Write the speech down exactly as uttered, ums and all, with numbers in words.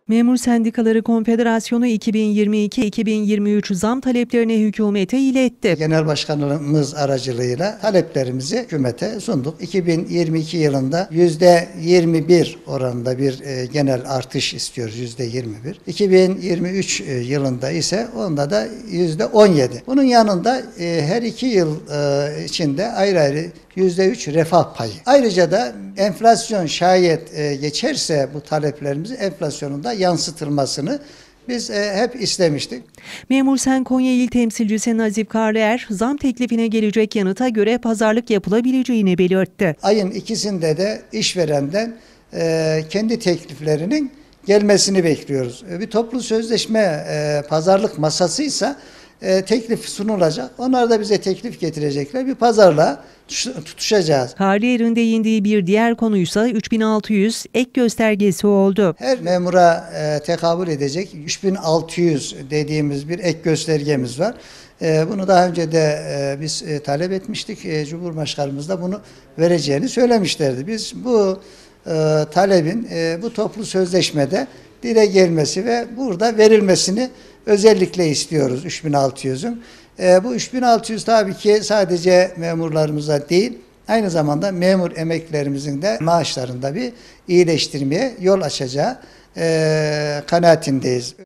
Memur Sendikaları Konfederasyonu iki bin yirmi iki iki bin yirmi üç zam taleplerini hükümete iletti. Genel Başkanımız aracılığıyla taleplerimizi hükümete sunduk. iki bin yirmi iki yılında yüzde yirmi bir oranında bir e, genel artış istiyoruz, yüzde yirmi bir. iki bin yirmi üç e, yılında ise onda da yüzde on yedi. Bunun yanında e, her iki yıl e, içinde ayrı ayrı yüzde üç refah payı. Ayrıca da enflasyon şayet e, geçerse bu taleplerimizi enflasyonun da yansıtılmasını biz e, hep istemiştik. Memur Sen Konya İl Temsilcisi Nazif Karlıer, zam teklifine gelecek yanıta göre pazarlık yapılabileceğini belirtti. Ayın ikisinde de işverenden e, kendi tekliflerinin gelmesini bekliyoruz. Bir toplu sözleşme e, pazarlık masasıysa e, teklif sunulacak. Onlar da bize teklif getirecekler. Bir pazarlığa tutuşacağız. Karlıyer'in değindiği bir diğer konuysa üç bin altı yüz ek göstergesi oldu. Her memura e, tekabül edecek üç bin altı yüz dediğimiz bir ek göstergemiz var. E, bunu daha önce de e, biz e, talep etmiştik. E, Cumhurbaşkanımız da bunu vereceğini söylemişlerdi. Biz bu e, talebin e, bu toplu sözleşmede dile gelmesi ve burada verilmesini özellikle istiyoruz üç bin altı yüzün. E, bu üç bin altı yüz tabii ki sadece memurlarımıza değil, aynı zamanda memur emeklilerimizin de maaşlarında bir iyileştirmeye yol açacağı e, kanaatindeyiz.